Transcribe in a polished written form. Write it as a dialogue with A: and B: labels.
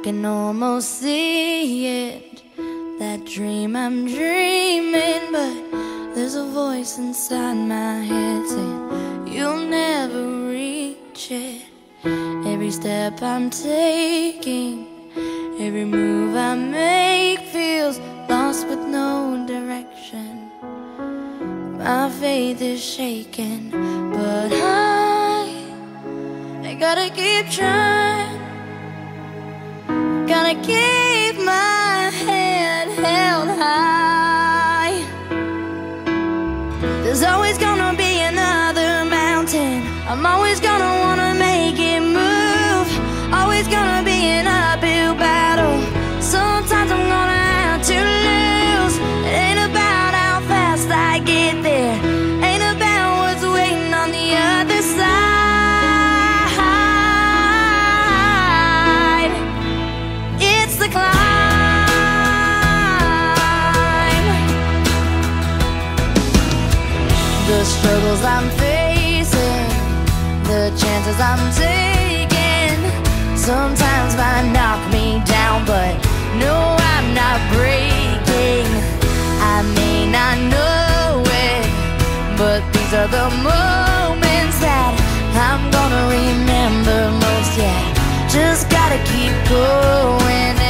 A: can almost see it, that dream I'm dreaming, but there's a voice inside my head saying you'll never reach it. Every step I'm taking, every move I make feels lost with no direction. My faith is shaking, but I gotta keep trying. Gotta keep my head held high. There's always gonna be another mountain. I'm always gonna wanna make it move. Always gonna be an uphill battle. Sometimes I'm gonna have to lose. It ain't about how fast I get there, ain't about what's waiting on the other side. It's the climb. The struggles I'm facing, the chances I'm taking, sometimes might knock me down, but no, I'm not breaking. I may not know it, but these are the moments that I'm gonna remember most. Yeah, just gotta keep going.